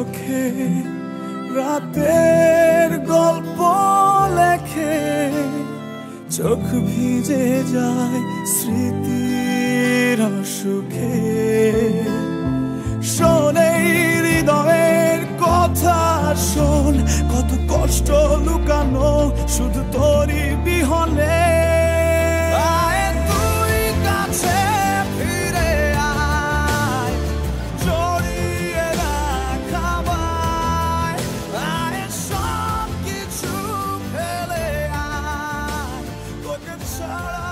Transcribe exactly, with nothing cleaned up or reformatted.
চোখে রাতের গল্প লেখে চোখ ভিজে যায় স্মৃতির অসুখে শোন এই হৃদয়ের কথা শোন কত কষ্ট লুকানো শুধু তোরই বিহনে আয় তুই কাছে ফিরে আয় জড়িয়ে রাখ আমায় আয় সব কিছু ফেলে আয় তোকে ছাড়া